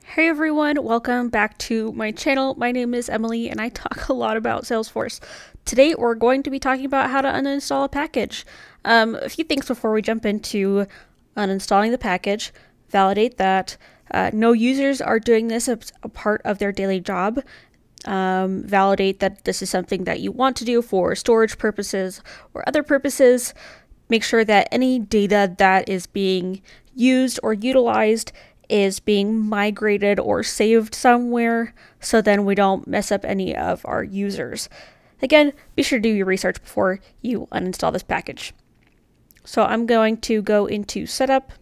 Hey everyone, welcome back to my channel. My name is Emily and I talk a lot about Salesforce. Today we're going to be talking about how to uninstall a package. A few things before we jump into uninstalling the package. Validate that no users are doing this as a part of their daily job. Validate that this is something that you want to do for storage purposes or other purposes. Make sure that any data that is being used or utilized is being migrated or saved somewhere, so then we don't mess up any of our users. Again, be sure to do your research before you uninstall this package. So I'm going to go into Setup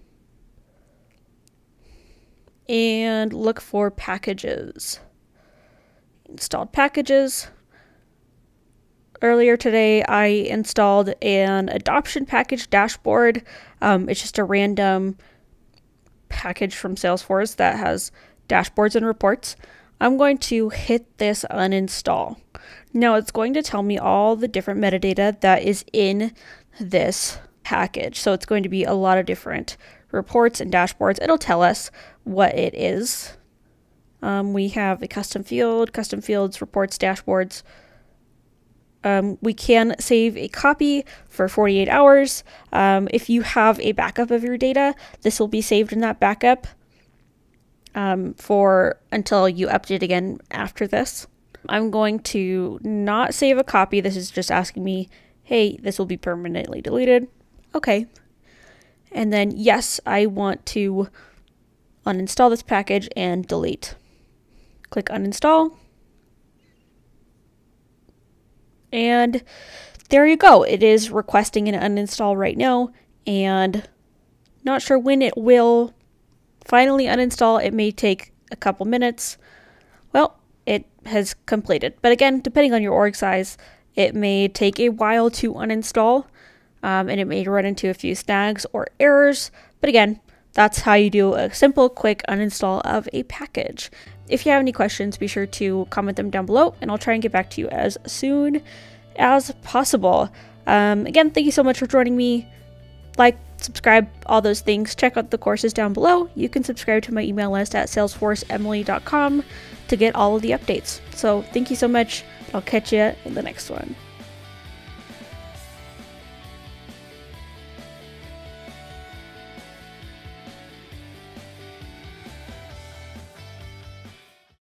and look for Packages. Installed Packages. Earlier today, I installed an adoption package dashboard. It's just a random package from Salesforce that has dashboards and reports. I'm going to hit this uninstall. Now it's going to tell me all the different metadata that is in this package. So it's going to be a lot of different reports and dashboards. It'll tell us what it is. We have a custom fields, reports, dashboards. We can save a copy for 48 hours. If you have a backup of your data, this will be saved in that backup for until you update again after this. I'm going to not save a copy. This is just asking me, hey, this will be permanently deleted. Okay. And then, yes, I want to uninstall this package and delete. Click uninstall. And there you go. It is requesting an uninstall right now, and not sure when it will finally uninstall. It may take a couple minutes. Well, it has completed. But again, depending on your org size, it may take a while to uninstall, and it may run into a few snags or errors. But again, that's how you do a simple, quick uninstall of a package. If you have any questions, be sure to comment them down below, and I'll try and get back to you as soon as possible. Again, thank you so much for joining me. Like, subscribe, all those things. Check out the courses down below. You can subscribe to my email list at salesforceemily.com to get all of the updates. So thank you so much. I'll catch you in the next one.